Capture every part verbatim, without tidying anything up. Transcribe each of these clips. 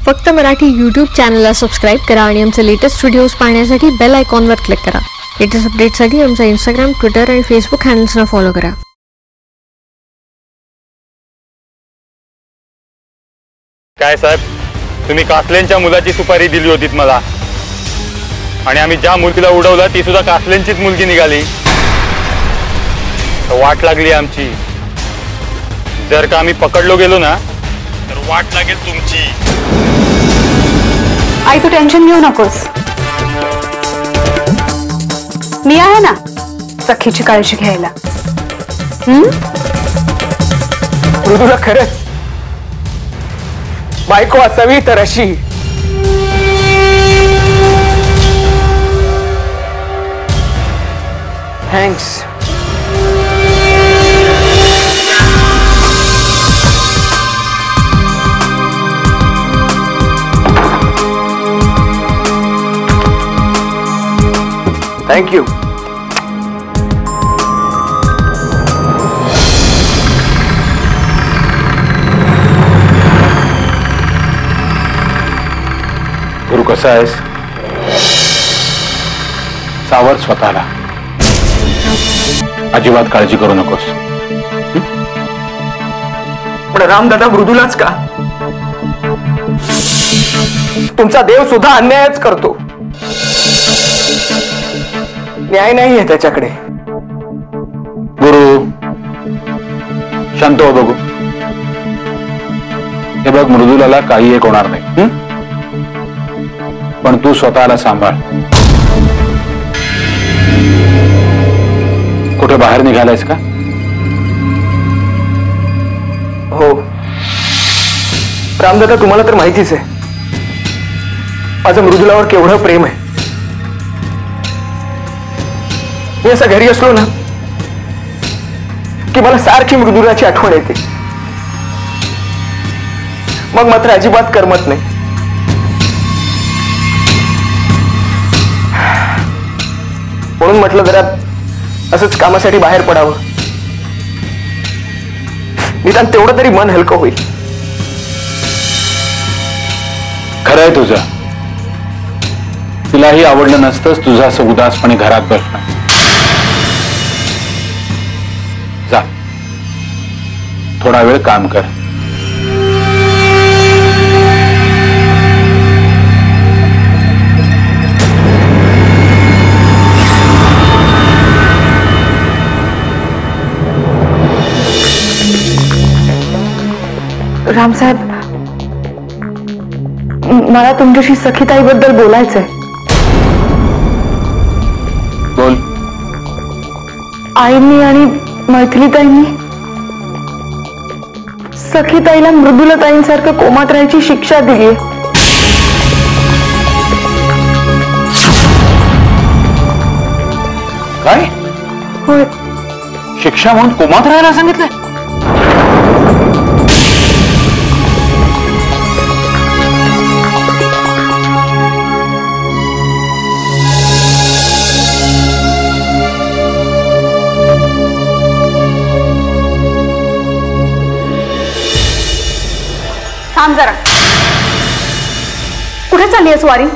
फक्त मराठी यूट्यूब चॅनलला सबस्क्राईब करा आणि आमचे लेटेस्ट व्हिडिओज पाहण्यासाठी बेल आयकॉनवर क्लिक करा। लेटेस्ट अपडेट्ससाठी आमचा इंस्टाग्राम, ट्विटर आणि फेसबुक हँडल्सना फॉलो करा। काय साहेब, तुम्ही कासलेंच्या मुलाची सुपारी दिली होती मला, आणि आम्ही ज्या मुलगीला उडवलं ती सुद्धा कासलेंचीच मुलगी निघाली। वाट लागली आमची। जर का आम्ही पकडलो गेलो ना तर वाट लागेल तुमची। आई तू टेन्शन घेऊ नकोस, मी आहे ना सखीची काळजी घ्यायला। हम्म मृदुला खरंच बायको असावी तर अशी। थँक्स। Thank you. गुरु कसा आहेस? सावर स्वतःला, अजिबात काळजी करू नकोस। पण रामदादा मृदुलाच का? तुमचा देव सुद्धा अन्यायच करतो, न्याय नाही आहे त्याच्याकडे। गुरु शांत हो बघू। हे बघ, मृदुलाला काही एक होणार नाही, पण तू स्वतःला सांभाळ। कुठे बाहेर निघालायस का? हो रामदादा, तुम्हाला तर माहितीच आहे माझं मृदुलावर केवढं प्रेम आहे। मी असं घरी असलो ना की मला सारखी मृदुलाची आठवण येते, मग मात्र अजिबात करमत नाही। म्हणून म्हटलं जरा असंच कामासाठी बाहेर पडावं, निदान तेवढं तरी मन हलकं होईल। खरंय तुझं, तिलाही आवडलं नसतंच तुझं असं उदासपणे घरात बसणं। जा, थोडा वेळ काम कर। रामसाहेब, मला तुमच्याशी सखीताईबद्दल बोलायचंय। बोल। आईंनी आणि मैथिलीताईंनी सखीताईला मृदुलाताईंसारखं कोमात राहायची शिक्षा दिली। काय? होय, शिक्षा म्हणून कोमात राहायला सांगितलंय? थांब जरा, कुठे चालली आहेस वारी?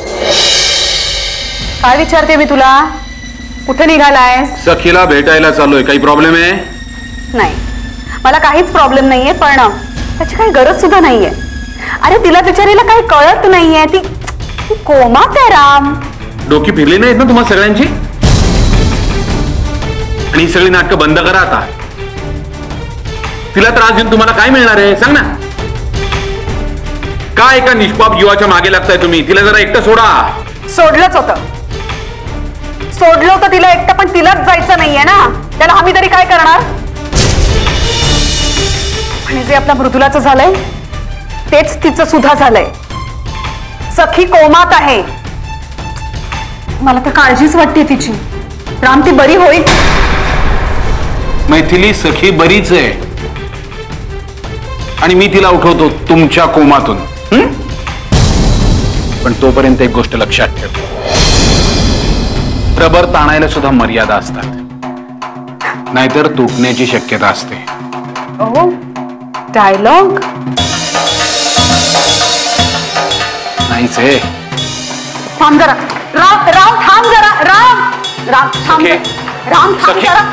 काय विचारते मी तुला, कुठे निघालायस? सखीला भेटायला चाललोय। काही प्रॉब्लेम आहे? नाही, मला काहीच प्रॉब्लेम नाहीये, पण त्याची काही गरज सुद्धा नाहीये। अरे तिला बिचारीला काही कळत नाहीये, ती ती कोमात आहे राम। डोकी फिरली नाहीत ना तुम्हा सगळ्यांची? आणि ही सगळी नाटकं बंद करा आता। तिला त्रास देऊन तुम्हाला काय मिळणार आहे सांग ना? काय एका निष्पाप जीवाच्या मागे लागताय तुम्ही? तिला जरा एकटं सोडा। सोडलंच होतं, सोडलं होतं तिला एकटं, पण तिलाच जायचं नाहीये ना, त्याला आम्ही तरी काय करणार? आणि जे आपल्या मृदुलाचं झालंय तेच तिचं सुद्धा झालंय। सखी कोमात आहे, मला तर काळजीच वाटते तिची। राम, ती बरी होईल? मैथिली, सखी बरीच आहे, आणि मी तिला उठवतो तुमच्या कोमातून। पण तोपर्यंत एक गोष्ट लक्षात ठेव, रबर ताणायला सुद्धा मर्यादा असतात, नाहीतर तुटण्याची शक्यता असते। Oh, dialogue. नाहीच आहे. थांब जरा राम, राम थांब जरा, राम राम थांब सखी. राम थांब सखी. जरा.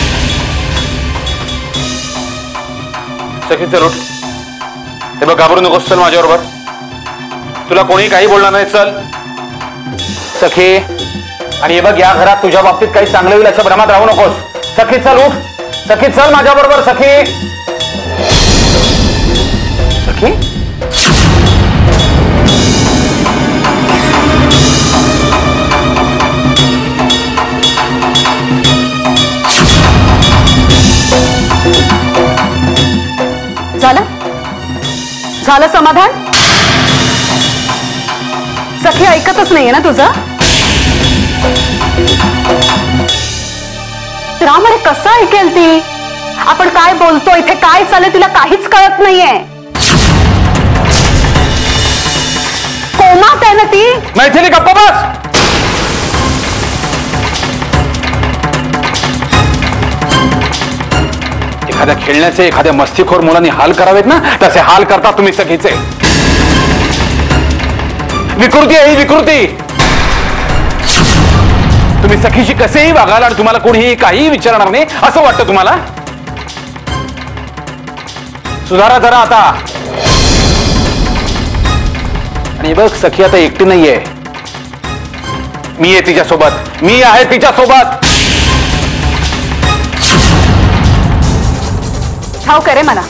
सखी चल उठ. हे बघ घाबरू नकोस, चल माझ्याबरोबर. तुला कोणी काही बोलणार नाही, चल. सखी, आणि हे बघ या घरात तुझ्या बाबतीत काही चांगलं होईल असं भ्रमात राहू नकोस. सखी चल उठ. सखी चल माझ्या बरोबर. सखी सखी झालं झालं समाधान. सखी ऐकतच नाहीये ना तुझं. राम, अरे कसं ऐकेल ती? आपण काय बोलतो, इथे काय चाललंय तिला काहीच कळत नाहीये. कोमात आहे ना ती. मैथिली गप्प बस. एखाद्या खेळण्याचे एखाद्या मस्तीखोर मुलांनी हाल करावेत ना, तसे हाल करता तुम्ही सखीचे. विकृती आहे ही विकृती. तुम्ही सखीशी कसेही वागाल आणि तुम्हाला कोणीही काहीही विचारणार नाही असं वाटतं तुम्हाला. सुधारा जरा आता. आणि बघ सखी आता एकटी नाहीये. मी आहे तिच्यासोबत. मी आहे तिच्यासोबत. ठाऊक आहे रे मला.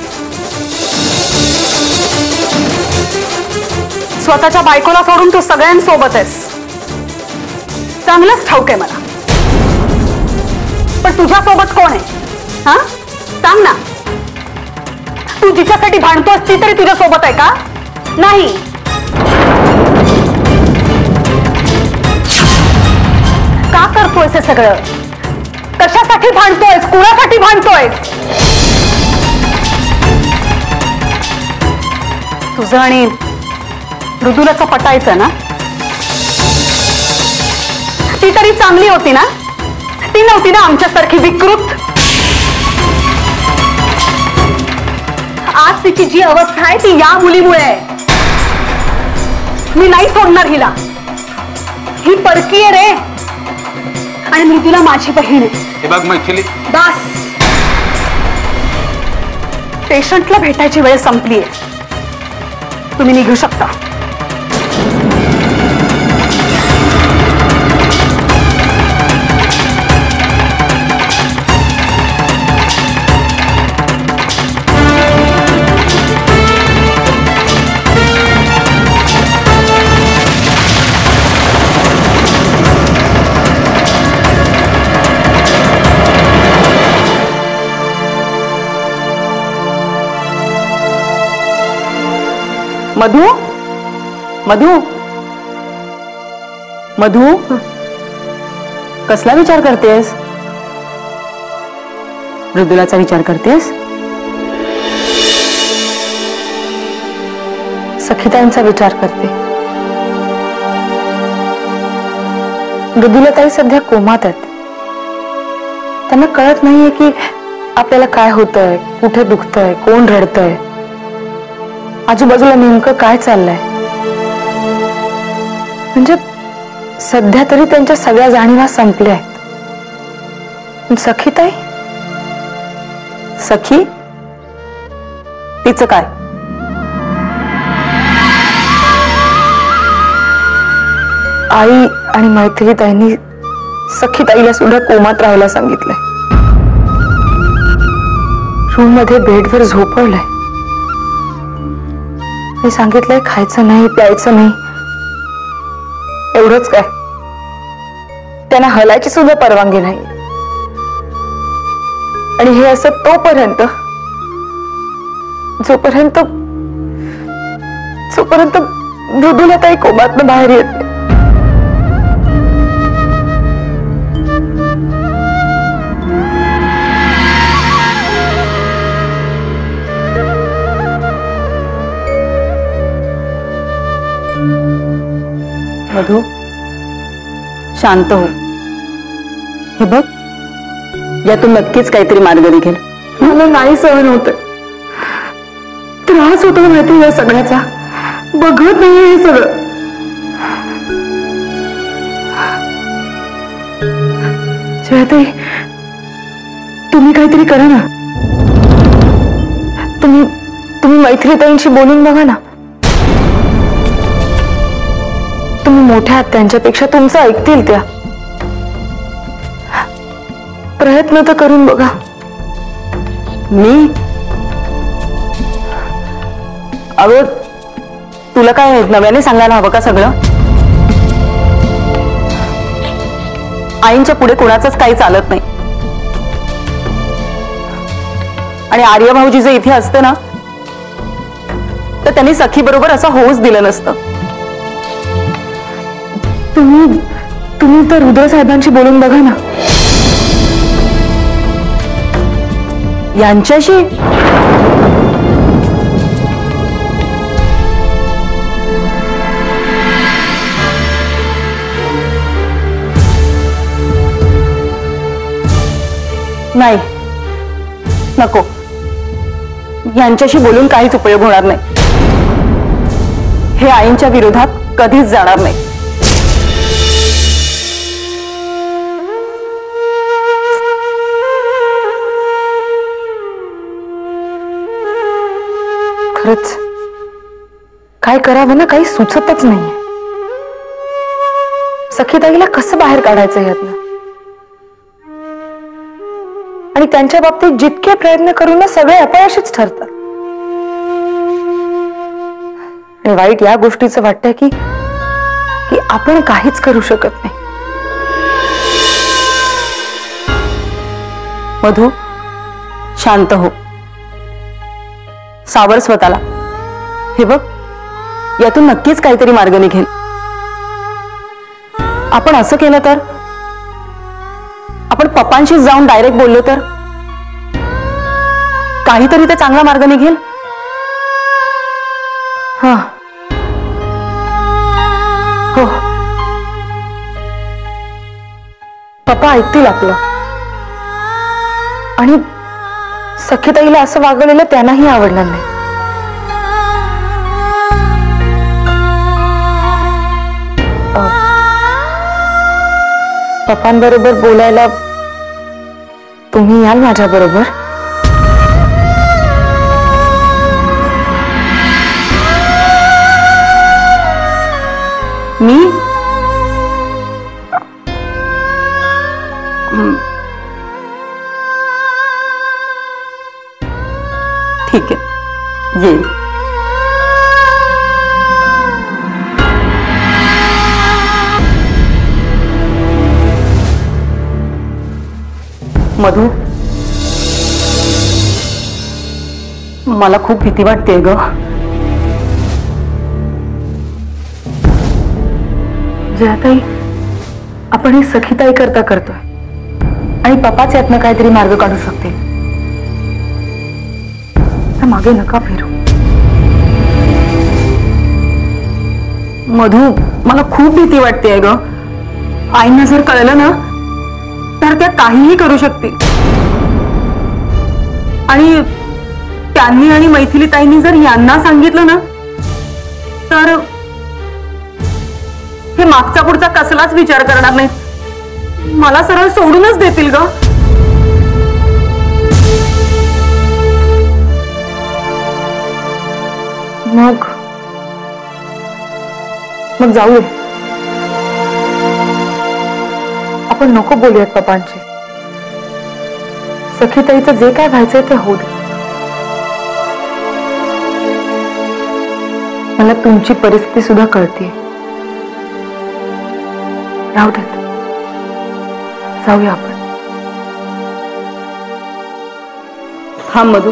स्वतःच्या बायकोला सोडून तू सगळ्यांसोबत आहेस. चांगलंच ठाऊक आहे मला. पण तुझ्यासोबत कोण आहे? हा सांग ना. तू जिच्यासाठी भांडतोस ती तरी तुझ्या सोबत आहे का? नाही. का करतोयस हे सगळं? कशासाठी भांडतोयस? कुणासाठी भांडतोयस? तुझं आणि मृदुलाचं पटायचं ना. ती तरी चांगली होती ना. ती नव्हती ना आमच्यासारखी विकृत. आज तिची जी अवस्था आहे ती या मुलीमुळे आहे. मी नाही सोडणार हिला. ही परकी आहे रे. आणि मृदुला माझी बहीण आहे. हे बघ मैथिली. बस. पेशंटला भेटायची वेळ संपली आहे. तुम्ही निघू शकता. मधु, मधु, मधु, कसला विचार करतेस? मृदुलाचा विचार करतेस? सखीताईंचा विचार करते. मृदुलाताई सध्या कोमात आहेत. त्यांना कळत नाहीये की आपल्याला काय होतंय, कुठे दुखतंय, कोण रडतंय, आजूबाजूला नेमकं काय चाललंय. म्हणजे सध्या तरी त्यांच्या सगळ्या जाणीवा संपल्या आहेत. सखीताई, सखी तिचं काय? आई आणि मैथिलीताईंनी सखीताईला सुद्धा कोमात राहायला सांगितलंय. रूम मध्ये बेडवर झोपवलंय. मी सांगितलंय खायचं नाही, प्यायचं नाही. एवढंच काय, त्यांना हलायची सुद्धा परवानगी नाही. आणि हे असं तोपर्यंत जोपर्यंत जोपर्यंत मृदुलाताई कोमातनं बाहेर येत नाही. मधु, शांत हो. हे बघ, यातून नक्कीच काहीतरी मार्ग निघेल. मला नाही सहन होत. त्रास होतो माहिती या सगळ्याचा. बघत नाही हे सगळं. जयाताई, तुम्ही काहीतरी करा ना. तुम्ही तुम्ही मैत्रीताईंशी बोलून बघा ना. तुम्ही मोठ्या आहात त्यांच्यापेक्षा, तुमचं ऐकतील त्या. प्रयत्न तर करून बघा. मी अगं, तुला काय नव्याने सांगायला हवं का सगळं? आईंच्या पुढे कोणाचंच काही चालत नाही. आणि आर्य भाऊजी जे इथे असते ना, तर त्यांनी सखी बरोबर असं होऊच दिलं नसतं. तुम्ही तुम्ही तर रुद्र साहेबांशी बोलून बघा ना. यांच्याशी नाही, नको. यांच्याशी बोलून काहीच उपयोग होणार नाही. हे आईंच्या विरोधात कधीच जाणार नाही. खरंच काय करावं ना, काही सुचतच नाहीये. सखीताईला कसं बाहेर काढायचं यातनं? आणि त्यांच्या बाबतीत जितके प्रयत्न करून ना, सगळे अपयशीच ठरतात. आणि वाईट या गोष्टीचं वाटतंय की की आपण काहीच करू शकत नाही. मधु, शांत हो, सावर स्वतःला. हे बघ, यातून नक्कीच काहीतरी मार्ग निघेल. आपण असं केलं तर, आपण पप्पांशी जाऊन डायरेक्ट बोललो तर काहीतरी ते चांगला मार्ग निघेल. हा, हो, पप्पा ऐकतील आपलं. आणि सखीताईला असं वागवलेलं त्यांनाही आवडणार नाही. पप्पांबरोबर बोलायला तुम्ही याल माझ्या बरोबर? मी ठीक आहे, येईल. मधु, मला खूप भीती वाटते ग. जयाताई, आपण ही सखीताई करता करतोय आणि पप्पाच यातनं काहीतरी मार्ग काढू शकते. मागे नका फिरू. मधु, मला खूप भीती वाटते ग. आईंना जर कळलं ना, तर त्या काहीही करू शकतील. आणि त्यांनी आणि मैथिलीताईंनी जर यांना सांगितलं ना, तर हे मागचा पुढचा कसलाच विचार करणार नाही. मला सरळ सोडूनच देतील ग. मग मग जाऊया. आपण नको बोलूयात पप्पांची. सखीताईचं जे काय व्हायचंय ते होऊ दे. मला तुमची परिस्थिती सुद्धा कळते. राहू देत, जाऊया आपण. हा मधु,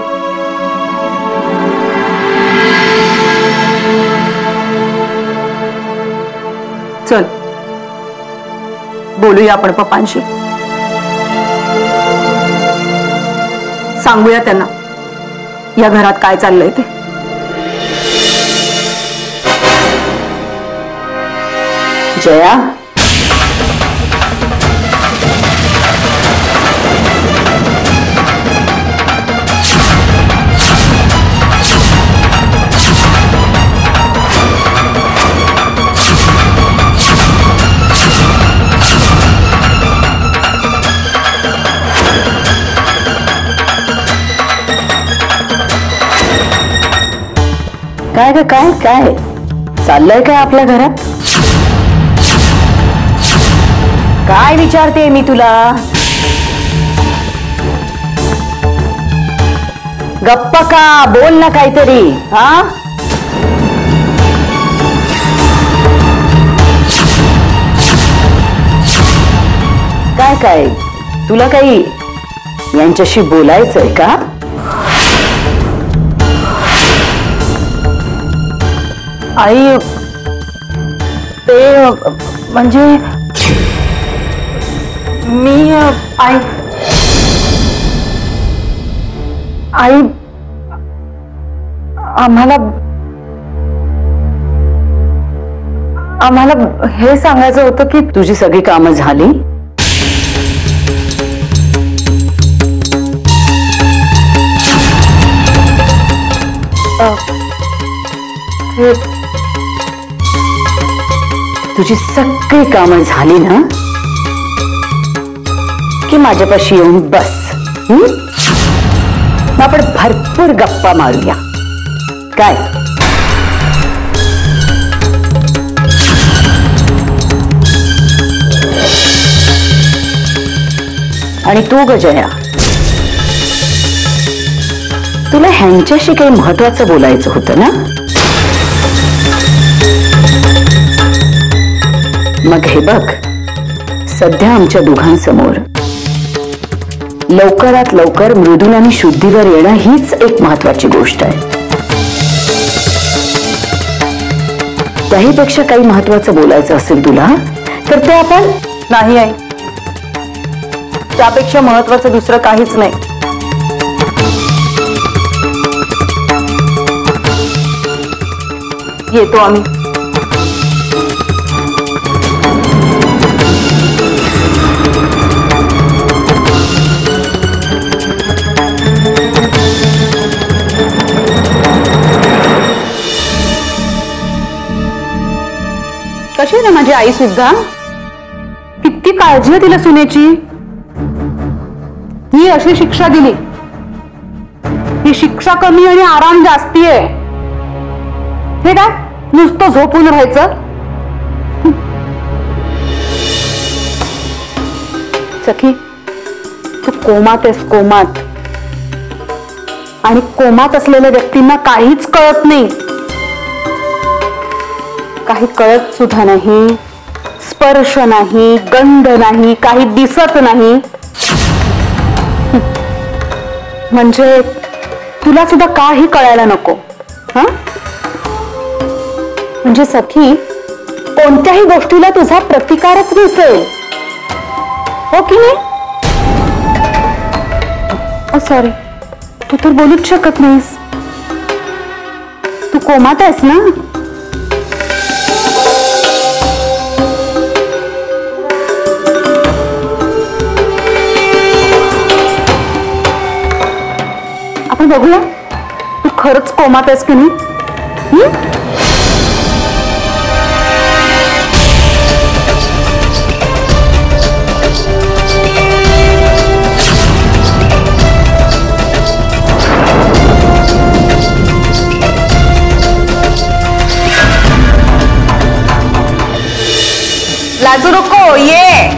चल बोलूया आपण पप्पांशी. सांगूया त्यांना या घरात काय चाललंय ते. जया, काय ग काय काय चाललंय काय आपल्या घरात? काय विचारते मी तुला? गप्पा का बोल ना काहीतरी. हा काय काय तुला काही यांच्याशी बोलायचंय का? आई ते म्हणजे मी आई आई आम्हाला आम्हाला हे सांगायचं होतं की तुझी सगळी कामं झाली. तुझी सगळी कामं झाली ना की माझ्यापाशी येऊन बस. हम्म आपण भरपूर गप्पा मारूया. काय आणि तू ग जया, तुला ह्यांच्याशी काही महत्वाचं बोलायचं होतं ना? मग हे बघ, सध्या आमच्या दोघांसमोर लवकरात लवकर मृदुलाने शुद्धीवर येणं हीच एक महत्वाची गोष्ट आहे. त्याहीपेक्षा काही महत्वाचं बोलायचं असेल तुला तर ते आपण. नाही आहे, त्यापेक्षा महत्वाचं दुसरं काहीच नाही. येतो आम्ही. कशी ना माझी आई सुद्धा, किती काळजी आहे तिला सुनेची. ही अशी शिक्षा दिली, ही शिक्षा कमी आणि आराम जास्ती आहे. हे काय नुसतं झोपून राहायचं? सखी तू कोमात आहेस, कोमात. आणि कोमात असलेल्या व्यक्तींना काहीच कळत नाही. काही कळत सुद्धा नाही, स्पर्श नाही, गंध नाही, काही दिसत नाही. म्हणजे तुला सुद्धा काही कळायला नको. हा म्हणजे सखी कोणत्याही गोष्टीला तुझा प्रतिकारच दिसेल, हो की नाही? सॉरी, तू तर बोलूच शकत नाहीस. तू कोमात आहेस ना? आपण बघूया तू खरंच कोमात आहेस की नाही. लाजू नको, ये.